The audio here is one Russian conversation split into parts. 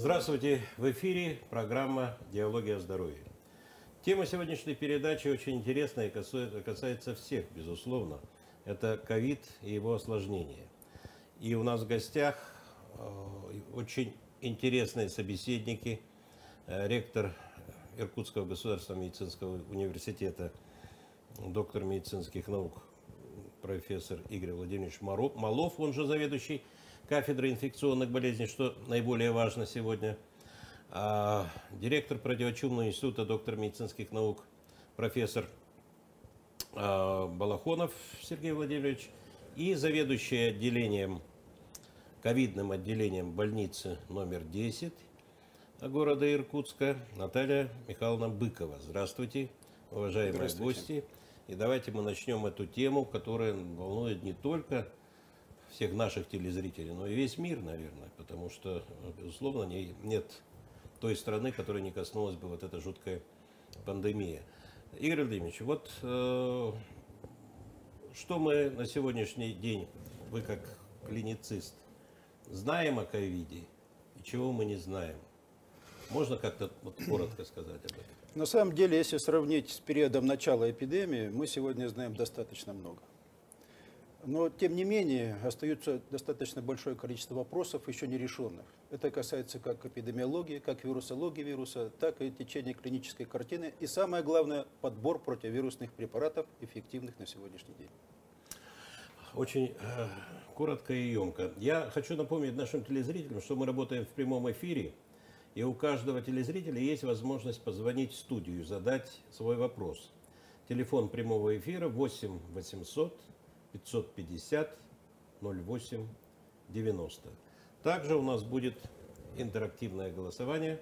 Здравствуйте! В эфире программа «Диалоги о здоровье». Тема сегодняшней передачи очень интересная и касается всех, безусловно. Это ковид и его осложнения. И у нас в гостях очень интересные собеседники. Ректор Иркутского государственного медицинского университета, доктор медицинских наук, профессор Игорь Владимирович Малов, он же заведующий кафедрой инфекционных болезней, что наиболее важно сегодня, директор противочумного института, доктор медицинских наук, профессор Балахонов Сергей Владимирович и заведующий отделением, ковидным отделением больницы номер 10 города Иркутска Наталья Михайловна Быкова. Здравствуйте, уважаемые гости. И давайте мы начнем эту тему, которая волнует не только всех наших телезрителей, но и весь мир, наверное, потому что, безусловно, нет той страны, которой не коснулась бы вот эта жуткая пандемия. Игорь Владимирович, вот что мы на сегодняшний день, вы как клиницист, знаем о ковиде и чего мы не знаем? Можно как-то вот коротко сказать об этом? На самом деле, если сравнить с периодом начала эпидемии, мы сегодня знаем достаточно много. Но, тем не менее, остается достаточно большое количество вопросов, еще не решенных. Это касается как эпидемиологии, как вирусологии вируса, так и течения клинической картины. И самое главное, подбор противовирусных препаратов, эффективных на сегодняшний день. Очень коротко и емко. Я хочу напомнить нашим телезрителям, что мы работаем в прямом эфире, и у каждого телезрителя есть возможность позвонить в студию и задать свой вопрос. Телефон прямого эфира 8 800 550 08 90. Также у нас будет интерактивное голосование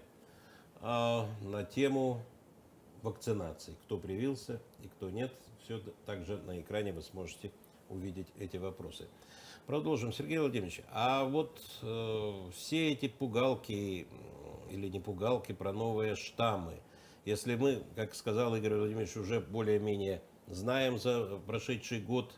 на тему вакцинации. Кто привился и кто нет. Все также на экране вы сможете увидеть эти вопросы. Продолжим. Сергей Владимирович, а вот все эти пугалки или не пугалки про новые штаммы, если мы, как сказал Игорь Владимирович, уже более-менее знаем за прошедший год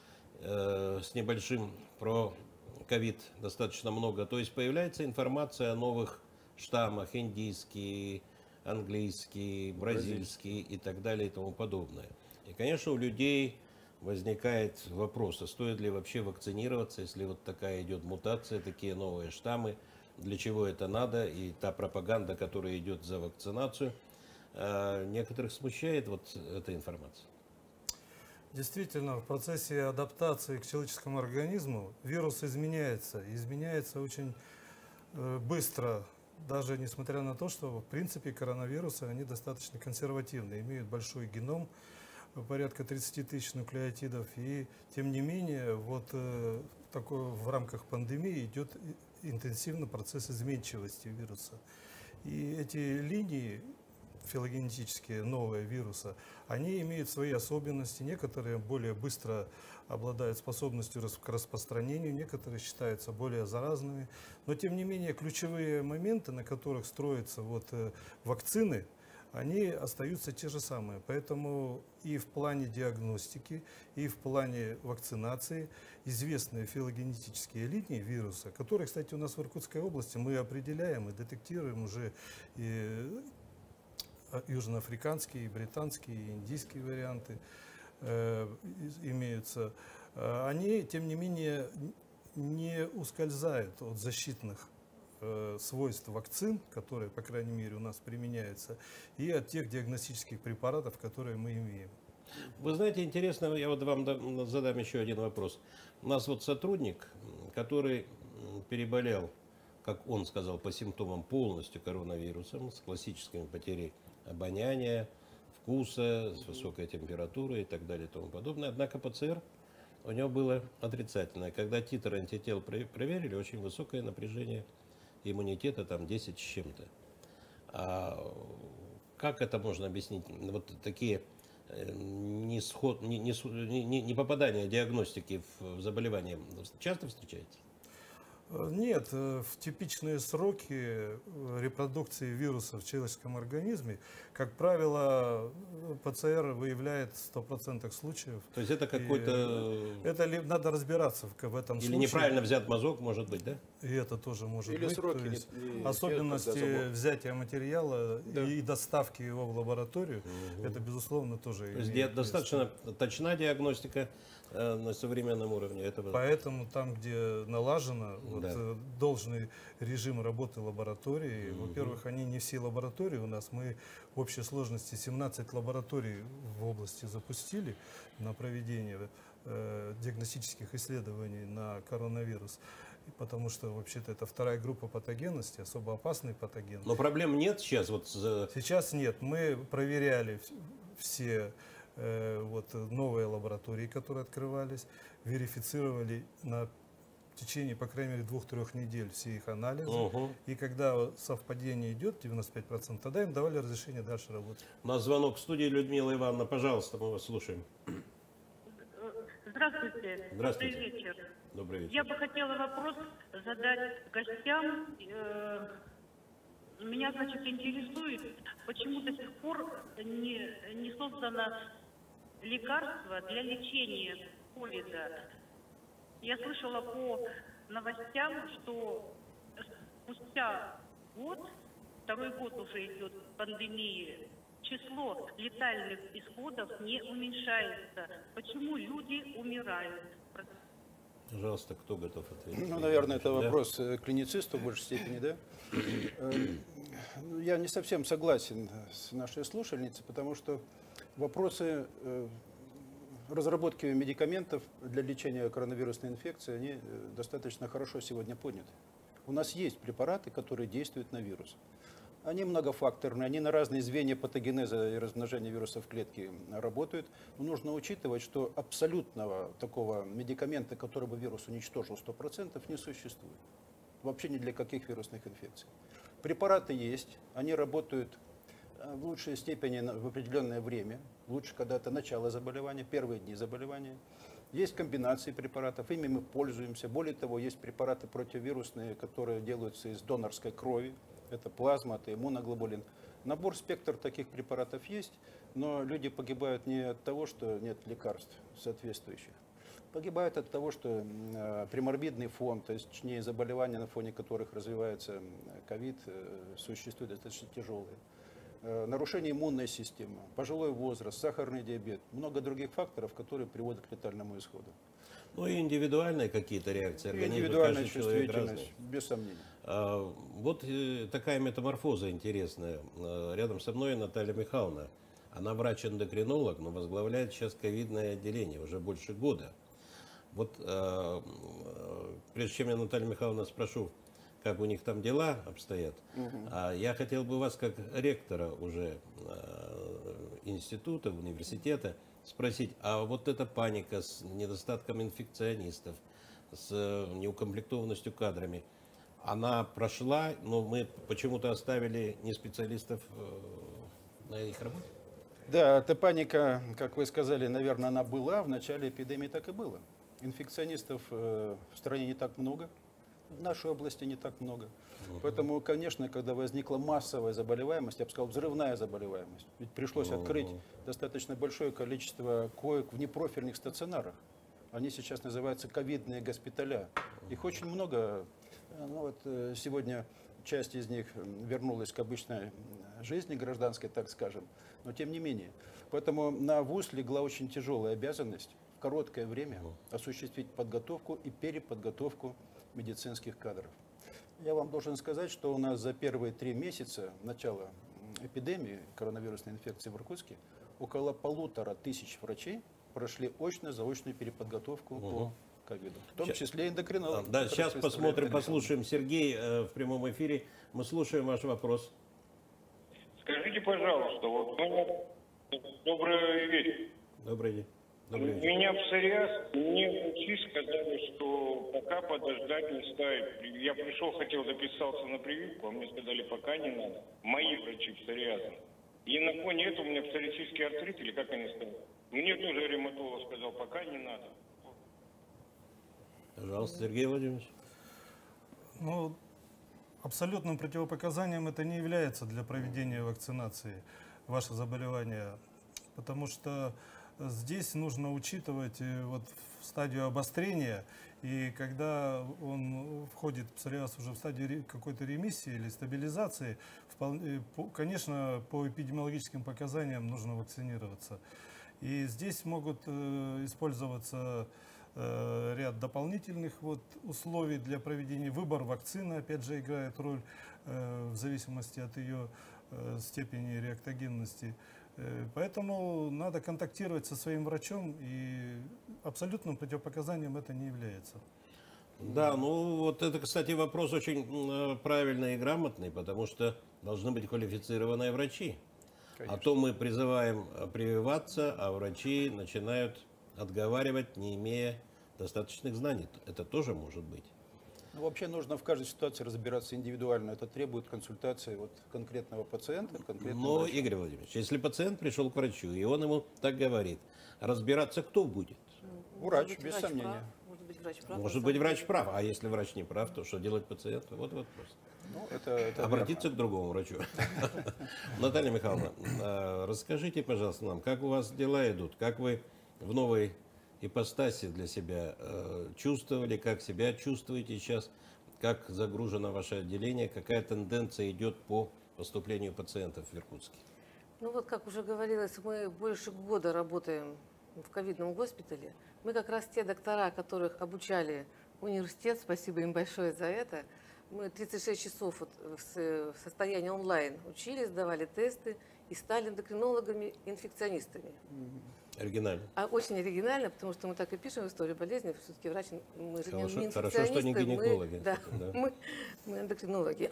с небольшим про ковид достаточно много, то есть появляется информация о новых штаммах, индийский, английский, бразильский и так далее и тому подобное. И, конечно, у людей возникает вопрос, а стоит ли вообще вакцинироваться, если вот такая идет мутация, такие новые штаммы, для чего это надо, и та пропаганда, которая идет за вакцинацию, некоторых смущает вот эта информация. Действительно, в процессе адаптации к человеческому организму вирус изменяется очень быстро, даже несмотря на то, что в принципе коронавирусы, они достаточно консервативны, имеют большой геном, порядка 30 тысяч нуклеотидов, и тем не менее вот в рамках пандемии идет интенсивный процесс изменчивости вируса. И эти линии филогенетические, новые вируса, они имеют свои особенности. Некоторые более быстро обладают способностью к распространению, некоторые считаются более заразными. Но, тем не менее, ключевые моменты, на которых строятся вакцины, они остаются те же самые. Поэтому и в плане диагностики, и в плане вакцинации известные филогенетические линии вируса, которые, кстати, у нас в Иркутской области мы определяем и детектируем уже и южноафриканские, и британские, и индийские варианты имеются, они, тем не менее, не ускользают от защитных свойств вакцин, которые, по крайней мере, у нас применяются, и от тех диагностических препаратов, которые мы имеем. Вы знаете, интересно, я вот вам задам еще один вопрос. У нас вот сотрудник, который переболел, как он сказал, по симптомам полностью коронавирусом, с классическими потерей обоняния, вкуса, с высокой температурой и так далее и тому подобное. Однако ПЦР у него было отрицательное. Когда титр антител проверили, очень высокое напряжение иммунитета, там 10 с чем-то. А как это можно объяснить? Вот такие не попадания диагностики в заболевание часто встречается? Нет, в типичные сроки репродукции вируса в человеческом организме, как правило, ПЦР выявляет в 100% случаев. То есть это И какой-то... это надо разбираться в этом Или случае. неправильно взят мазок, может быть, да? И это тоже может Или быть. сроки То есть не- особенности когда забор. взятия материала Да. и доставки его в лабораторию, это, безусловно, тоже То есть имеет место. достаточно точна диагностика на современном уровне. Это Поэтому там, где налажено Да. должный режим работы лаборатории, во-первых, они не все лаборатории у нас, мы в общей сложности 17 лабораторий в области запустили на проведение диагностических исследований на коронавирус, потому что вообще-то это вторая группа патогенности, особо опасный патоген. Но проблем нет сейчас. Вот Сейчас нет, мы проверяли все новые лаборатории, которые открывались, верифицировали в течение, по крайней мере, 2-3 недель все их анализы. Мгм. И когда совпадение идет, 95%, тогда им давали разрешение дальше работать. У нас звонок в студии. Людмила Ивановна, пожалуйста, мы вас слушаем. Здравствуйте. Здравствуйте. Добрый вечер. Добрый вечер. Я бы хотела вопрос задать гостям. Меня, значит, интересует, почему до сих пор не создано лекарство для лечения ковида. Я слышала по новостям, что спустя год, второй год уже идет пандемии, число летальных исходов не уменьшается. Почему люди умирают? Пожалуйста, кто готов ответить? Ну, наверное, это Да? вопрос к клиницисту в большей степени, да? Ну, я не совсем согласен с нашей слушательницей, потому что вопросы разработки медикаментов для лечения коронавирусной инфекции, они достаточно хорошо сегодня подняты. У нас есть препараты, которые действуют на вирус. Они многофакторные, они на разные звенья патогенеза и размножения вирусов в клетке работают. Но нужно учитывать, что абсолютного такого медикамента, который бы вирус уничтожил 100%, не существует. Вообще ни для каких вирусных инфекций. Препараты есть, они работают в лучшей степени в определенное время. Лучше, когда это начало заболевания, первые дни заболевания. Есть комбинации препаратов, ими мы пользуемся. Более того, есть препараты противовирусные, которые делаются из донорской крови. Это плазма, это иммуноглобулин. Набор, спектр таких препаратов есть, но люди погибают не от того, что нет лекарств соответствующих. Погибают от того, что преморбидный фон, то есть точнее заболевания, на фоне которых развивается ковид, существуют достаточно тяжелые. Нарушение иммунной системы, пожилой возраст, сахарный диабет, много других факторов, которые приводят к летальному исходу. Ну и индивидуальные какие-то реакции организма. Индивидуальная Каждый человек чувствительность, разный. без сомнения. Вот такая метаморфоза интересная. Рядом со мной Наталья Михайловна. Она врач-эндокринолог, но возглавляет сейчас ковидное отделение уже больше года. Вот прежде чем я Наталью Михайловну спрошу, как у них там дела обстоят, я хотел бы вас, как ректора уже института, университета, спросить, а вот эта паника с недостатком инфекционистов, с неукомплектованностью кадрами, она прошла, но мы почему-то оставили не специалистов на их работе? Да, эта паника, как вы сказали, наверное, она была, в начале эпидемии так и было. Инфекционистов в стране не так много, в нашей области не так много. Поэтому, конечно, когда возникла массовая заболеваемость, я бы сказал, взрывная заболеваемость, ведь пришлось открыть достаточно большое количество коек в непрофильных стационарах. Они сейчас называются ковидные госпиталя. Их очень много. Ну, вот, сегодня часть из них вернулась к обычной жизни гражданской, так скажем, но тем не менее. Поэтому на ВУЗ легла очень тяжелая обязанность в короткое время осуществить подготовку и переподготовку медицинских кадров. Я вам должен сказать, что у нас за первые 3 месяца начала эпидемии коронавирусной инфекции в Иркутске около 1500 врачей прошли очно-заочную переподготовку по ковиду, в том числе эндокринологов. Да, сейчас посмотрим, послушаем. Сергей в прямом эфире. Мы слушаем ваш вопрос. Скажите, пожалуйста, вот добрый вечер. Добрый день. У Добрый вечер. меня псориаз, мне врачи сказали, что пока подождать не стоит. Я пришел, хотел записаться на прививку, а мне сказали, пока не надо. Мои врачи псориазом. И на фоне этого у меня псориатический артрит, или как они сказали. Мне тоже ревматолог сказал, пока не надо. Пожалуйста, Сергей Владимирович. Ну, абсолютным противопоказанием это не является для проведения вакцинации, ваше заболевание, потому что здесь нужно учитывать вот стадию обострения, и когда он входит, псориаз, уже в стадию какой-то ремиссии или стабилизации, конечно, по эпидемиологическим показаниям нужно вакцинироваться. И здесь могут использоваться ряд дополнительных условий для проведения. Выбор вакцины, опять же, играет роль в зависимости от ее степени реактогенности. Поэтому надо контактировать со своим врачом, и абсолютным противопоказанием это не является. Да, ну вот это, кстати, вопрос очень правильный и грамотный, потому что должны быть квалифицированные врачи. А то мы призываем прививаться, а врачи начинают отговаривать, не имея достаточных знаний. Это тоже может быть. Ну, вообще нужно в каждой ситуации разбираться индивидуально. Это требует консультации конкретного пациента, конкретного Но, врача. Игорь Владимирович, если пациент пришел к врачу, и он ему так говорит, разбираться кто будет? Врач, Может быть, без врач сомнения. прав, может быть, врач прав. Может на быть, самом врач деле. прав, а если врач не прав, то что делать пациенту? Вот вопрос. Ну, это Обратиться к другому врачу. Наталья Михайловна, расскажите, пожалуйста, нам, как у вас дела идут, как вы в новой ипостаси для себя чувствовали, как себя чувствуете сейчас, как загружено ваше отделение, какая тенденция идет по поступлению пациентов в Иркутске? Ну вот, как уже говорилось, мы больше года работаем в ковидном госпитале. Мы как раз те доктора, которых обучали университет, спасибо им большое за это. Мы 36 часов в состоянии онлайн учились, сдавали тесты и стали эндокринологами-инфекционистами. Оригинально. А очень оригинально, потому что мы так и пишем в истории болезни, все-таки врач, мы же Хорошо, не хорошо, что не инфекционисты, гинекологи. да, Да. мы эндокринологи.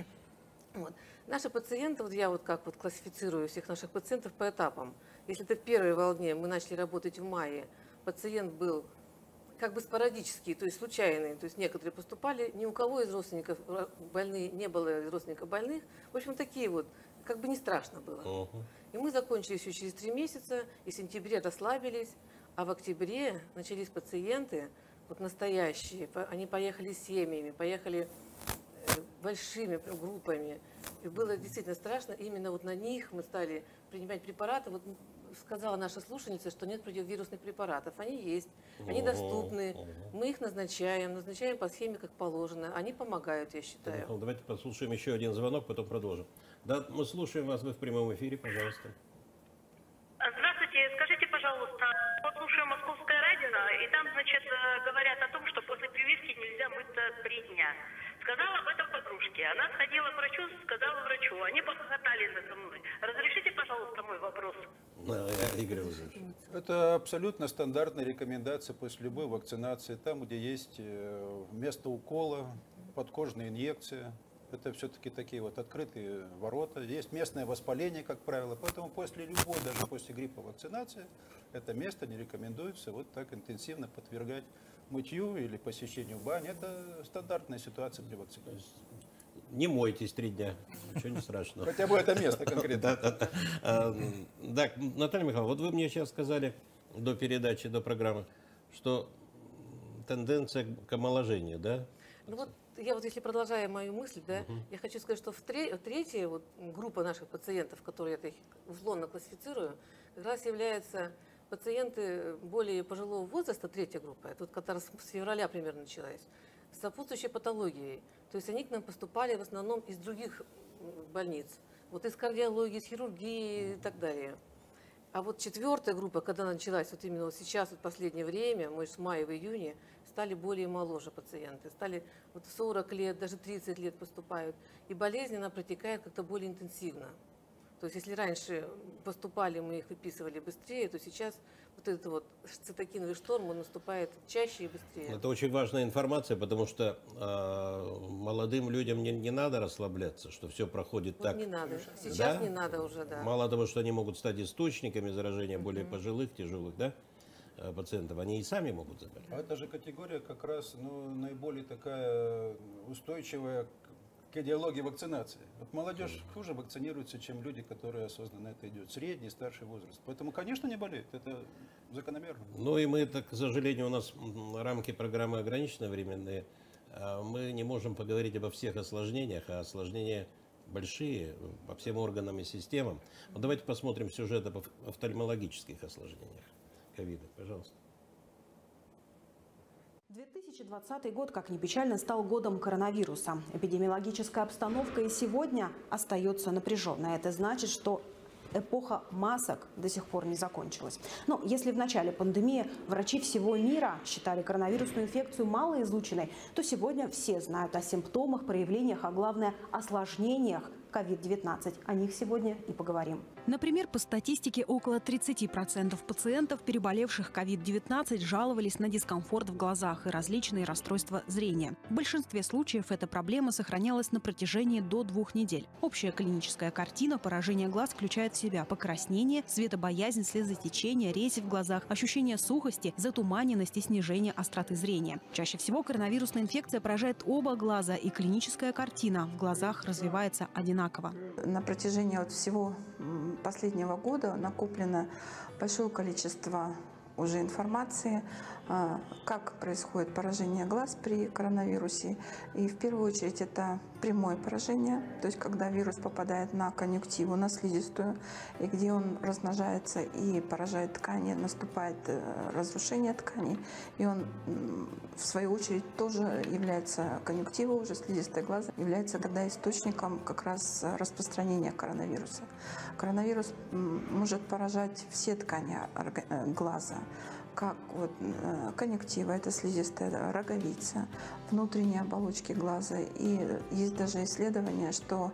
Вот. Наши пациенты, вот я как классифицирую всех наших пациентов по этапам. Если это в первой волне, мы начали работать в мае, пациент был как бы спорадический, то есть случайный, то есть некоторые поступали, ни у кого из родственников больные, не было из родственников больных, в общем, такие вот, как бы не страшно было. И мы закончили все через 3 месяца, и в сентябре расслабились, а в октябре начались пациенты, вот настоящие, они поехали с семьями, поехали большими группами. И было действительно страшно. Именно вот на них мы стали принимать препараты. Вот сказала наша слушательница, что нет противовирусных препаратов. Они есть, они доступны. Мы их назначаем по схеме, как положено. Они помогают, я считаю. Давайте послушаем еще один звонок, потом продолжим. Да, мы слушаем вас, вы в прямом эфире, пожалуйста. Здравствуйте, скажите, пожалуйста, вот слушаю Московское радио, и там, значит, говорят о том, что после прививки нельзя мыться 3 дня. Сказала об этом подружке. Она сходила к врачу, сказала врачу. Они похохотали надо мной. Разрешите, пожалуйста, мой вопрос? Игорь Владимирович. Это абсолютно стандартная рекомендация после любой вакцинации. Там, где есть место укола, подкожная инъекция. Это все-таки такие вот открытые ворота. Есть местное воспаление, как правило. Поэтому после любой, даже после гриппа вакцинации, это место не рекомендуется вот так интенсивно подвергать мытью или посещению бани. Это стандартная ситуация при вакцинации. Не мойтесь 3 дня, ничего не страшного. Хотя бы это место конкретно. Да, Наталья Михайловна, вот вы мне сейчас сказали до передачи, до программы, что тенденция к омоложению, да? Ну вот я вот если продолжая мою мысль, да, я хочу сказать, что третья вот группа наших пациентов, которые я их условно классифицирую, как раз являются пациенты более пожилого возраста, третья группа, это вот которая с февраля примерно началась, с сопутствующей патологией. То есть они к нам поступали в основном из других больниц, вот из кардиологии, из хирургии и так далее. А вот четвертая группа, когда она началась, вот именно вот сейчас, вот в последнее время, мы с мая в июне, стали более моложе пациенты, стали вот 40 лет, даже 30 лет поступают. И болезнь, она протекает как-то более интенсивно. То есть если раньше поступали, мы их выписывали быстрее, то сейчас вот этот вот цитокиновый шторм, он наступает чаще и быстрее. Это очень важная информация, потому что молодым людям не надо расслабляться, что все проходит Вот так. не надо. Сейчас Да? не надо уже, да. Мало того, что они могут стать источниками заражения более пожилых, тяжелых, да, пациентов, они и сами могут заболеть. А эта же категория как раз наиболее такая устойчивая к идеологии вакцинации. Вот молодежь хуже вакцинируется, чем люди, которые осознанно это идет. Средний, старший возраст. Поэтому, конечно, не болеет. Это закономерно. Ну и мы, так, к сожалению, у нас рамки программы ограничены временные. мы не можем поговорить обо всех осложнениях, а осложнения большие по всем органам и системам. Вот давайте посмотрим сюжет об офтальмологических осложнениях ковида. Пожалуйста. 2020 год, как ни печально, стал годом коронавируса. Эпидемиологическая обстановка и сегодня остается напряженной. Это значит, что эпоха масок до сих пор не закончилась. Но если в начале пандемии врачи всего мира считали коронавирусную инфекцию малоизученной, то сегодня все знают о симптомах, проявлениях, а главное – осложнениях COVID-19. О них сегодня и поговорим. Например, по статистике, около 30% пациентов, переболевших COVID-19, жаловались на дискомфорт в глазах и различные расстройства зрения. В большинстве случаев эта проблема сохранялась на протяжении до 2 недель. Общая клиническая картина поражения глаз включает в себя покраснение, светобоязнь, слезотечение, рези в глазах, ощущение сухости, затуманенность и снижение остроты зрения. Чаще всего коронавирусная инфекция поражает оба глаза, и клиническая картина в глазах развивается одинаково. На протяжении всего последнего года накоплено большое количество уже информации, как происходит поражение глаз при коронавирусе. И в первую очередь это прямое поражение, то есть когда вирус попадает на конъюнктиву, на слизистую, и где он размножается и поражает ткани, наступает разрушение тканей, и он в свою очередь тоже является, конъюнктива уже слизистой глаза, является тогда источником как раз распространения коронавируса. Коронавирус может поражать все ткани глаза, как конъюнктива, это слизистая, роговица, внутренние оболочки глаза. И есть даже исследования, что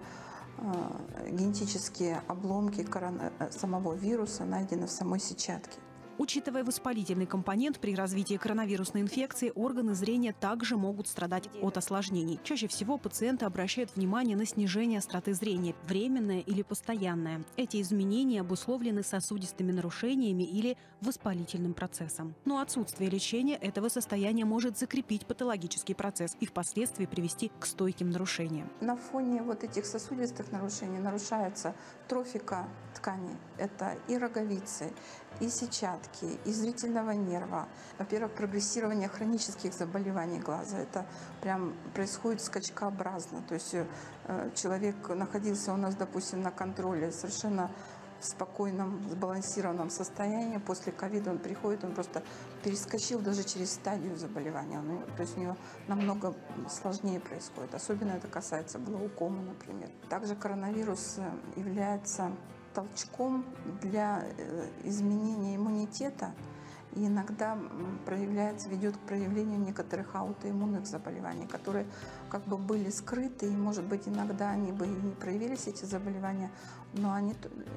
генетические обломки самого вируса найдены в самой сетчатке. Учитывая воспалительный компонент при развитии коронавирусной инфекции, органы зрения также могут страдать от осложнений. Чаще всего пациенты обращают внимание на снижение остроты зрения, временное или постоянное. Эти изменения обусловлены сосудистыми нарушениями или воспалительным процессом. Но отсутствие лечения этого состояния может закрепить патологический процесс и впоследствии привести к стойким нарушениям. На фоне этих сосудистых нарушений нарушается трофика тканей. Это и роговицы, и сетчатки, и зрительного нерва. Во-первых, прогрессирование хронических заболеваний глаза. Это прям происходит скачкообразно. То есть человек находился у нас, допустим, на контроле совершенно в спокойном, сбалансированном состоянии. После ковида он приходит, он просто перескочил даже через стадию заболевания. То есть у него намного сложнее происходит. Особенно это касается глаукомы, например. Также коронавирус является толчком для изменения иммунитета и иногда ведет к проявлению некоторых аутоиммунных заболеваний, которые как бы были скрыты, и, может быть, иногда они бы и не проявились, эти заболевания, но они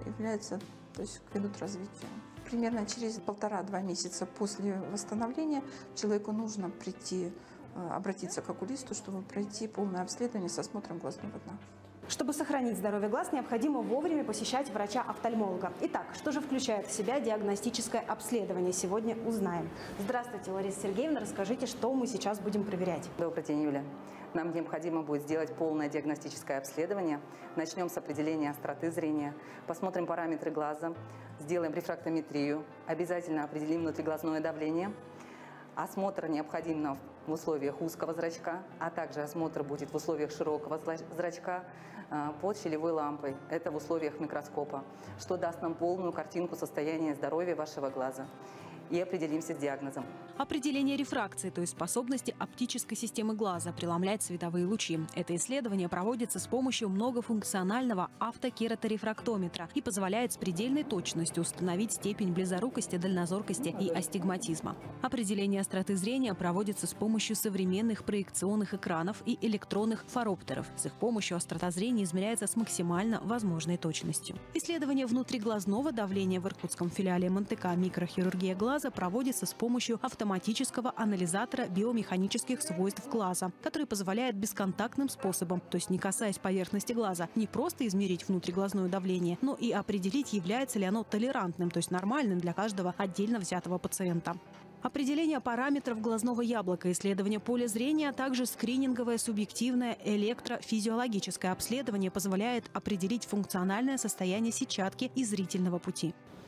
ведут к развитию. Примерно через 1,5-2 месяца после восстановления человеку нужно обратиться к окулисту, чтобы пройти полное обследование с осмотром глазного дна. Чтобы сохранить здоровье глаз, необходимо вовремя посещать врача-офтальмолога. Итак, что же включает в себя диагностическое обследование? Сегодня узнаем. Здравствуйте, Лариса Сергеевна. Расскажите, что мы сейчас будем проверять. Добрый день, Юля. Нам необходимо будет сделать полное диагностическое обследование. Начнем с определения остроты зрения. Посмотрим параметры глаза, сделаем рефрактометрию, обязательно определим внутриглазное давление. Осмотр необходим в условиях узкого зрачка, а также осмотр будет в условиях широкого зрачка под щелевой лампой. Это в условиях микроскопа, что даст нам полную картинку состояния здоровья вашего глаза. И определимся с диагнозом. Определение рефракции, то есть способности оптической системы глаза преломлять световые лучи. Это исследование проводится с помощью многофункционального автокераторефрактометра и позволяет с предельной точностью установить степень близорукости, дальнозоркости и астигматизма. Определение остроты зрения проводится с помощью современных проекционных экранов и электронных фароптеров. С их помощью острота зрения измеряется с максимально возможной точностью. Исследование внутриглазного давления в иркутском филиале МНТК «Микрохирургия глаза» проводится с помощью автоматического анализатора биомеханических свойств глаза, который позволяет бесконтактным способом, то есть не касаясь поверхности глаза, не просто измерить внутриглазное давление, но и определить, является ли оно толерантным, то есть нормальным для каждого отдельно взятого пациента. Определение параметров глазного яблока, исследование поля зрения, а также скрининговое субъективное электрофизиологическое обследование позволяет определить функциональное состояние сетчатки и зрительного пути.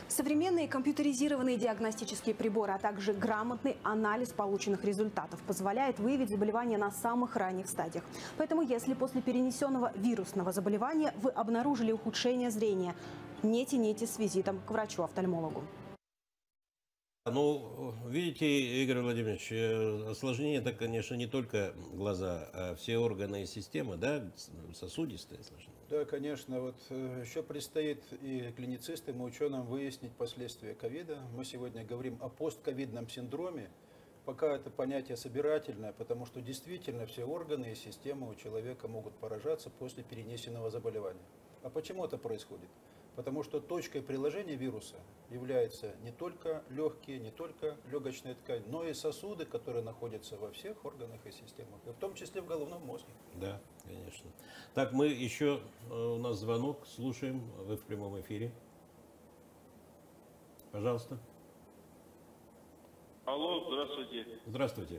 Современные компьютеризированные диагностические приборы, а также грамотный анализ полученных результатов позволяет выявить заболевание на самых ранних стадиях. Поэтому, если после перенесенного вирусного заболевания вы обнаружили ухудшение зрения, не тяните с визитом к врачу-офтальмологу. Ну, видите, Игорь Владимирович, осложнение это, конечно, не только глаза, а все органы и системы, да, сосудистые осложнения. Да, конечно. Вот еще предстоит и клиницистам, и ученым выяснить последствия ковида. Мы сегодня говорим о постковидном синдроме. Пока это понятие собирательное, потому что действительно все органы и системы у человека могут поражаться после перенесенного заболевания. А почему это происходит? Потому что точкой приложения вируса являются не только легкие, не только легочная ткань, но и сосуды, которые находятся во всех органах и системах, и в том числе в головном мозге. Да, конечно. Так, мы еще, у нас звонок, слушаем, вы в прямом эфире. Пожалуйста. Алло, здравствуйте. Здравствуйте.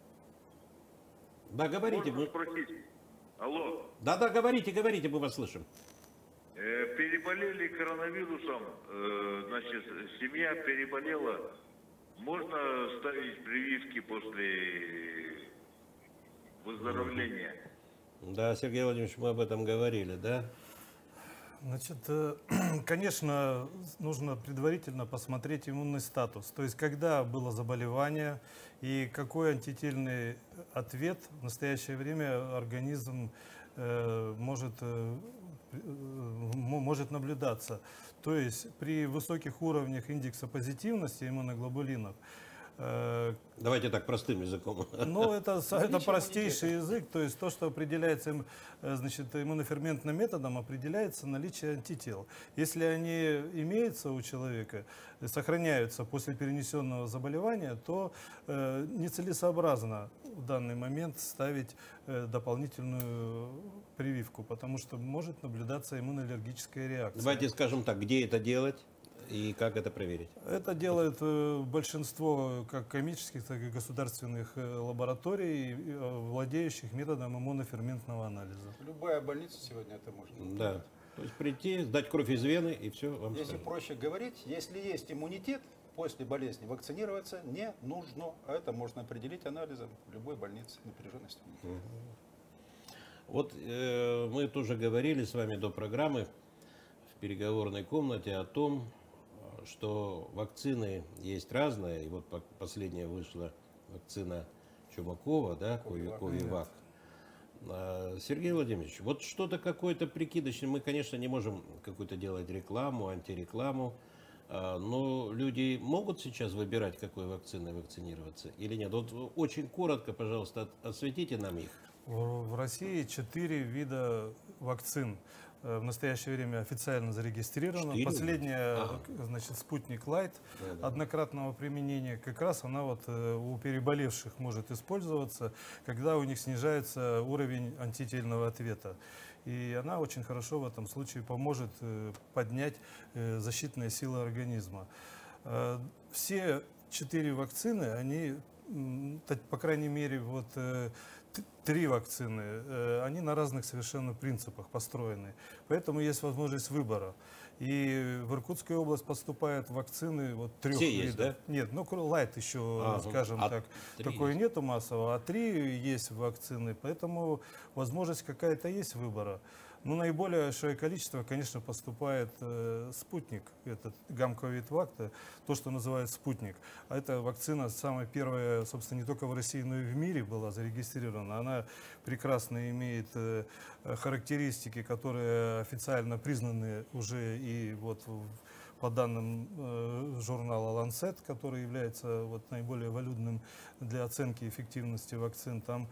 Да, говорите. Можно спросить? Алло. Да, говорите, мы вас слышим. Переболели коронавирусом, значит, семья переболела. Можно ставить прививки после выздоровления? Да, Сергей Владимирович, мы об этом говорили, да? Значит, конечно, нужно предварительно посмотреть иммунный статус. То есть, когда было заболевание и какой антительный ответ в настоящее время организм может наблюдаться. То есть, при высоких уровнях индекса позитивности иммуноглобулинов. Давайте так, простым языком. Ну, это простейший язык, то есть то, что определяется, значит, иммуноферментным методом, определяется наличие антител. Если они имеются у человека, сохраняются после перенесенного заболевания, то нецелесообразно в данный момент ставить дополнительную прививку, потому что может наблюдаться иммуноаллергическая реакция. Давайте скажем так, где это делать? И как это проверить? Это делает большинство как коммерческих, так и государственных лабораторий, владеющих методом иммуноферментного анализа. Любая больница сегодня это может делать. Да. То есть прийти, сдать кровь из вены и все вам Если скажут. проще говорить, если есть иммунитет, после болезни вакцинироваться не нужно. А это можно определить анализом в любой больнице напряженности. Вот мы тоже говорили с вами до программы в переговорной комнате о том, что вакцины есть разные. И вот последняя вышла вакцина Чумакова, да, Ковивак. Сергей Владимирович, вот что-то какое-то прикидочное. Мы, конечно, не можем какую-то делать рекламу, антирекламу. Но люди могут сейчас выбирать, какой вакциной вакцинироваться или нет? Вот очень коротко, пожалуйста, осветите нам их. В России 4 вида вакцин в настоящее время официально зарегистрировано. 4? Последняя, значит, «Спутник Лайт» однократного применения, как раз она вот у переболевших может использоваться, когда у них снижается уровень антительного ответа. И она очень хорошо в этом случае поможет поднять защитные силы организма. Все 4 вакцины, они, по крайней мере, вот 3 вакцины, они на разных совершенно принципах построены. Поэтому есть возможность выбора. И в Иркутскую область поступают вакцины вот 3 Все видов. есть, да? Нет, ну Лайт еще, скажем так, такой нету массового, а 3 есть вакцины, поэтому возможность какая-то есть выбора. Ну, наиболее большое количество, конечно, поступает спутник, этот гамковид-вак, то, что называют спутник. А эта вакцина самая первая, собственно, не только в России, но и в мире была зарегистрирована. Она прекрасно имеет характеристики, которые официально признаны уже и вот по данным журнала Lancet, который является вот наиболее валидным для оценки эффективности вакцин, там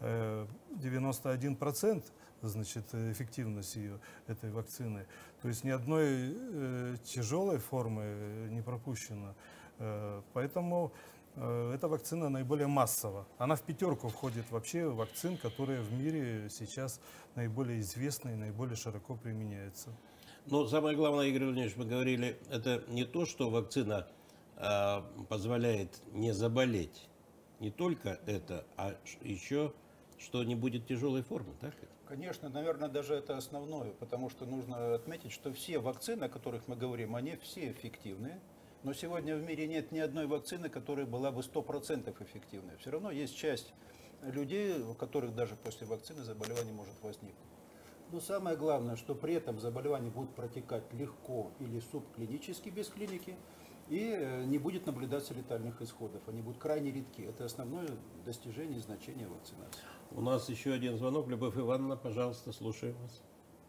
91%. Значит, эффективность ее, этой вакцины. То есть ни одной тяжелой формы не пропущено. Поэтому эта вакцина наиболее массова. Она в 5 входит вообще вакцин, которые в мире сейчас наиболее известны и наиболее широко применяются. Но самое главное, Игорь Владимирович, мы говорили, это не то, что вакцина позволяет не заболеть. Не только это, а еще, что не будет тяжелой формы, так? Конечно, наверное, даже это основное, потому что нужно отметить, что все вакцины, о которых мы говорим, они все эффективны. Но сегодня в мире нет ни одной вакцины, которая была бы 100% эффективной. Все равно есть часть людей, у которых даже после вакцины заболевание может возникнуть. Но самое главное, что при этом заболевание будет протекать легко или субклинически, без клиники, и не будет наблюдаться летальных исходов. Они будут крайне редки. Это основное достижение и значение вакцинации. У нас еще один звонок. Любовь Ивановна, пожалуйста, слушаем вас.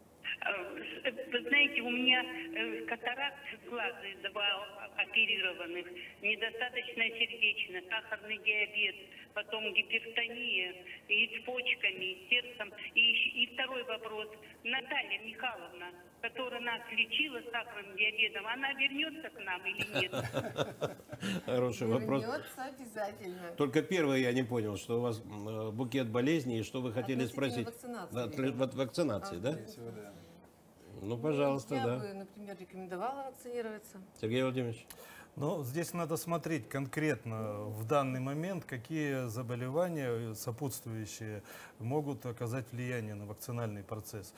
Вы знаете, у меня катаракт глаза два оперированных, недостаточная сердечная, сахарный диабет, потом гипертония, и с почками, и с сердцем. И второй вопрос. Наталья Михайловна, которая нас лечила сахарным диабетом, она вернется к нам или нет? Хороший вопрос. Вернется обязательно. Только первое я не понял, что у вас букет болезней, и что вы хотели спросить? Вакцинации, да? Ну, пожалуйста, я да. бы, например, рекомендовала вакцинироваться. Сергей Владимирович. Но здесь надо смотреть конкретно в данный момент, какие заболевания сопутствующие могут оказать влияние на вакцинальный процесс.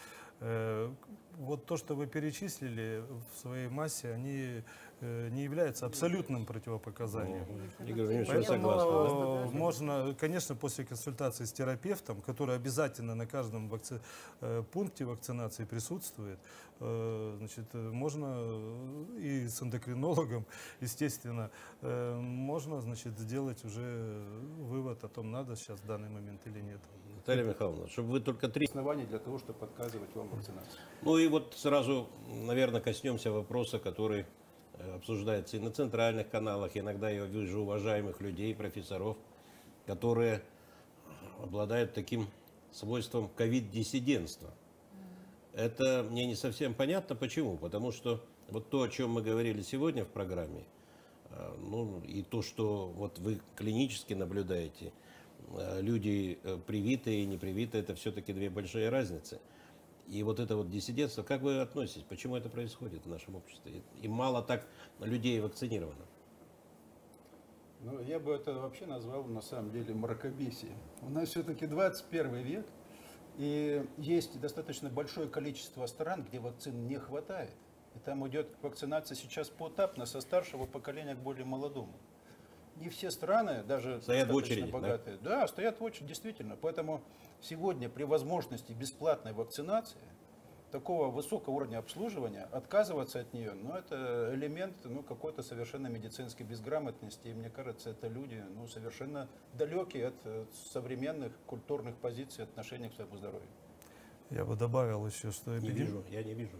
Вот то, что вы перечислили в своей массе, они не являются абсолютным противопоказанием. Игорь Владимирович, Поэтому согласен, да? можно, конечно, после консультации с терапевтом, который обязательно на каждом пункте вакцинации присутствует, значит, можно и с эндокринологом, естественно, можно, значит, сделать уже вывод о том, надо сейчас в данный момент или нет. Наталья Михайловна, чтобы вы только три основания для того, чтобы отказывать вам вакцинации. Ну и вот сразу, наверное, коснемся вопроса, который обсуждается и на центральных каналах. Иногда я вижу уважаемых людей, профессоров, которые обладают таким свойством ковид-диссидентства. Это мне не совсем понятно. Почему? Потому что вот то, о чем мы говорили сегодня в программе, ну и то, что вот вы клинически наблюдаете, люди привитые и непривитые, это все-таки две большие разницы. И вот это вот диссидентство, как вы относитесь? Почему это происходит в нашем обществе? И мало так людей вакцинировано. Ну, я бы это вообще назвал, на самом деле, мракобесие. У нас все-таки 21 век, и есть достаточно большое количество стран, где вакцин не хватает. И там идет вакцинация сейчас поэтапно, со старшего поколения к более молодому. Не все страны, даже стоят в очереди, богатые, да, стоят в очереди, действительно. Поэтому сегодня при возможности бесплатной вакцинации, такого высокого уровня обслуживания, отказываться от нее, ну, это элемент, ну, какой-то совершенно медицинской безграмотности. И мне кажется, это люди, ну, совершенно далекие от современных культурных позиций, отношений к своему здоровью. Я бы добавил еще, что я не вижу.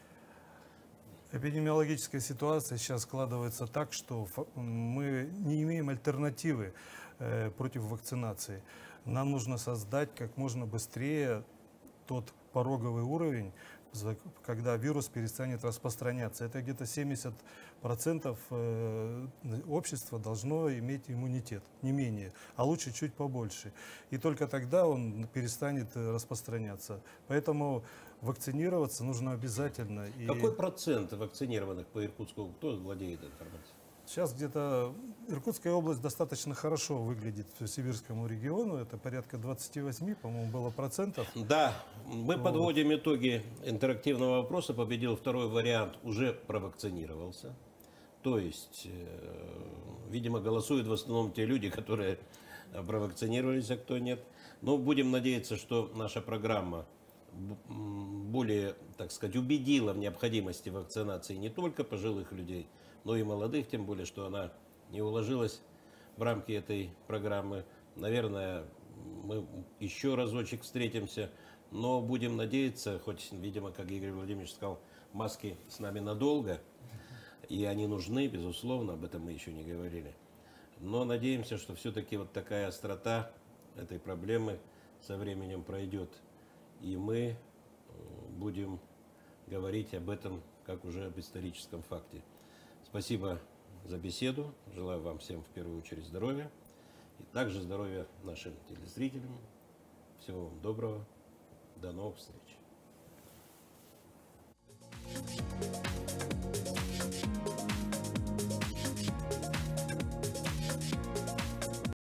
Эпидемиологическая ситуация сейчас складывается так, что мы не имеем альтернативы против вакцинации. Нам нужно создать как можно быстрее тот пороговый уровень, когда вирус перестанет распространяться. Это где-то 70% общества должно иметь иммунитет, не менее, а лучше чуть побольше. И только тогда он перестанет распространяться. Поэтому вакцинироваться нужно обязательно. Какой процент вакцинированных по Иркутску? Кто владеет информацией? Сейчас где-то Иркутская область достаточно хорошо выглядит по сибирскому региону. Это порядка 28, по-моему, было процентов. Да, мы подводим итоги интерактивного вопроса. Победил второй вариант, уже провакцинировался. То есть, видимо, голосуют в основном те люди, которые провакцинировались, а кто нет. Но будем надеяться, что наша программа более, так сказать, убедила в необходимости вакцинации не только пожилых людей, но и молодых, тем более, что она не уложилась в рамки этой программы. Наверное, мы еще разочек встретимся, но будем надеяться, хоть, видимо, как Игорь Владимирович сказал, маски с нами надолго, и они нужны, безусловно, об этом мы еще не говорили. Но надеемся, что все-таки вот такая острота этой проблемы со временем пройдет, и мы будем говорить об этом как уже об историческом факте. Спасибо за беседу. Желаю вам всем в первую очередь здоровья. И также здоровья нашим телезрителям. Всего вам доброго. До новых встреч.